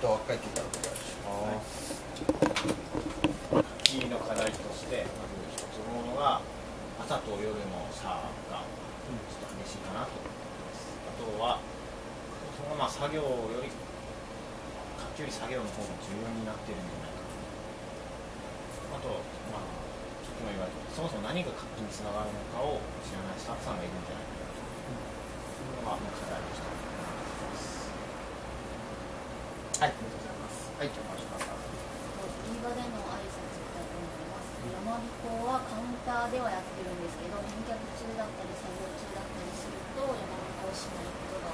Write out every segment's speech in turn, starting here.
赤池からお願いします。 書きの課題としてまず一つ思うのが朝と夜の差がちょっと激しいかなと思います。あとはその作業より書きより作業の方が重要になっているんじゃないかな。あとさっきも言われたそもそも何が書きにつながるのかを知らないスタッフさんがいるんじゃないかなというのが課題として思います。はい、ありがとうございます。はい、じゃあ回します。 売り場での挨拶いきたいと思います。やまびこはカウンターではやってるんですけど、返却中だったり作業中だったりするとやまびこをしない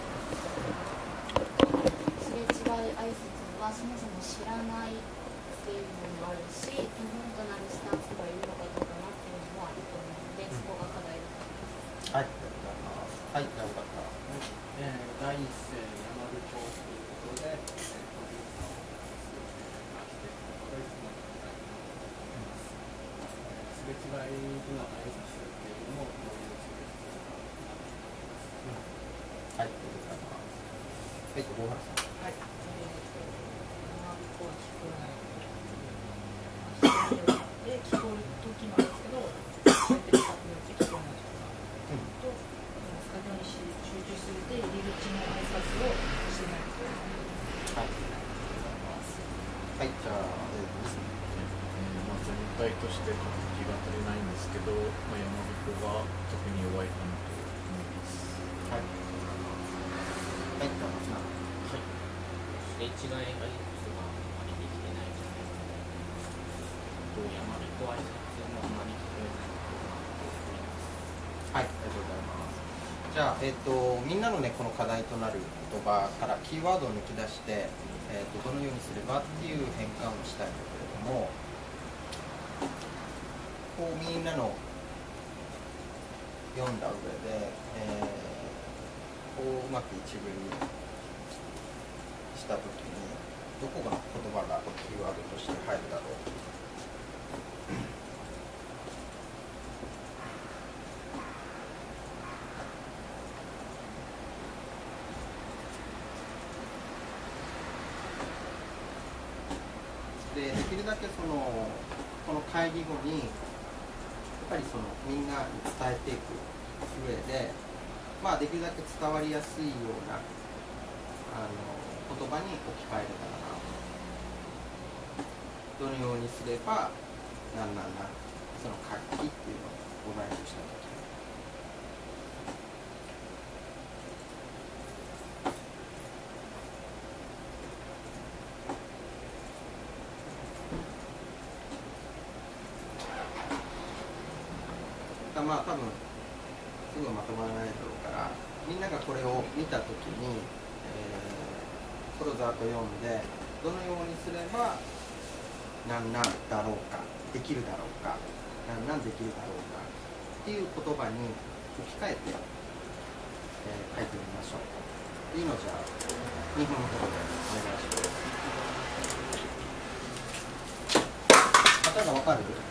ことが多い。すれ違い挨拶はそもそも知らないっていうのもあるし、基本となるスタッフがいるのかどうかなっていうのもあると思うので、そこが課題だと思います。 はい、ありがとうございます。はい、じゃあよかった。 第一声山口町ということで、すれ違いでの挨拶っていうのもどういうすれ違いはい、ありがとうございます。はい、大原さん。 はい。山びこは聞こえない。で、聞こえる時もあるんですけど、こうやって近くに寄って聞こえない時と、作業に集中するで入り口の挨拶をしないと。 はい、ありがとうございます。はい、じゃあ、 全体として書きが足りないんですけど、山びこが特に弱いかなと思います。 はい、はい、じゃあ松永。 はい。すれ違い挨拶があまりできてないんじゃないかなと。山びこ挨拶もあまり聞こえないかなと思います。 はい、ありがとうございます。じゃあ、みんなのね、この課題となる言葉からキーワードを抜き出して、どのようにすればっていう変換をしたいんだけれども、こうみんなの読んだ上で、こううまく一文にしたときに、どこが言葉がキーワードとして入るだろう。できるだけこの会議後にやっぱりみんなに伝えていく上で、できるだけ伝わりやすいような言葉に置き換えれたらなと。どのようにすればその活気っていうのをご内視したとき多分すぐまとまらないだろうから、みんながこれを見たときに、これをざっと読んで、どのようにすればなんだろうか、できるだろうか、なんできるだろうかっていう言葉に置き換えて、書いてみましょう。いいのじゃあ2分ほどでお願いします。例えば分かる？